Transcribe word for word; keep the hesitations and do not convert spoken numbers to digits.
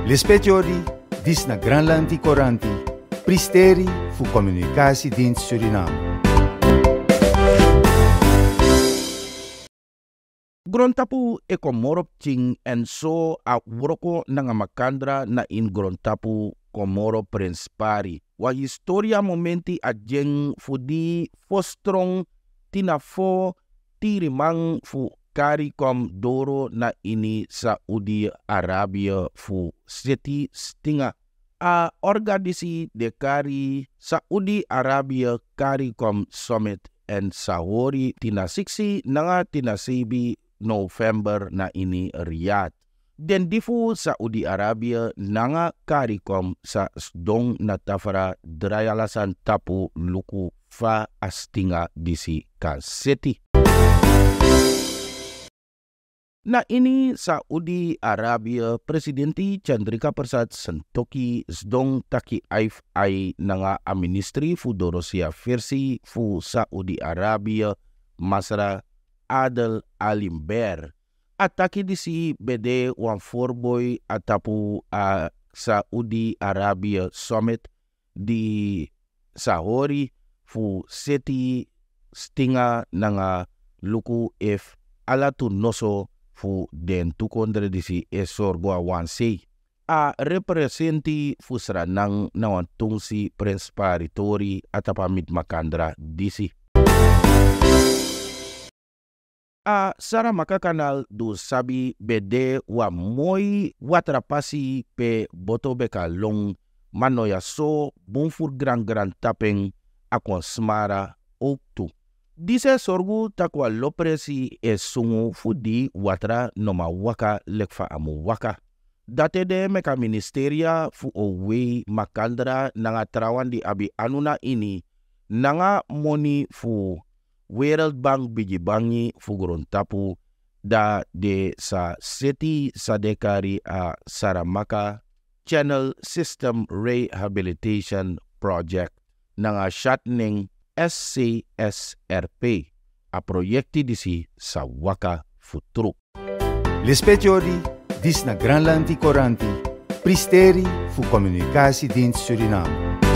L'espetiori, dis na Granlandi Coranti, pristeri fu Communicatie Dienst Suriname. Grontapu e komorop ting en so a wroko nanga makandra na in grontapu komoro prinspari. Wa historia momenti a jeng fudi fostrong tinafo tirimang fu CARICOM doro na ini Saoedi-Arabië fu seti stinga a organisasi de Cari Saoedi-Arabië CARICOM Summit en Sahori tina siksi nanga tina sebi November na ini Riyadh. Den difu Saoedi-Arabië nanga CARICOM sa sdong na tafara drayalasan tapu luku fa astinga disi kaseti. Na ini Saoedi-Arabië Presidenti Chandrika Persat Santokhi sdong taki aif ay nanga a ministri fu dorosia versi fu Saoedi-Arabië masra Adel Alimber. Ataki disi bede wan forboy atapu a Saoedi-Arabië Summit di Sahori fu seti stinga nanga luku if alatu noso fu den tukondre disi esorgo a wansi. A representi fu Sranan na wan tungsi presparitori atapamit makandra disi. A Saramaccakanaal do sabi bede wa moi watrapasi pe botobeka long manoya so bonfur gran gran tapeng akon smara oktu. Dise sorgu takwa lopresi e sungu fudi watra noma waka lekfa amu waka. Date de meka ministeria fu owe makandra nanga trawandi abi anuna ini nanga moni fu World Bank bijibangi fu grontapu da de sa seti sadekari a Saramaka Channel System Rehabilitation Project nanga shatning S C S R P a proyekti disi sa waka futuro. L'espetiori, dis na Granlandi Coranti, pristeri fu Communicatie Dienst Suriname.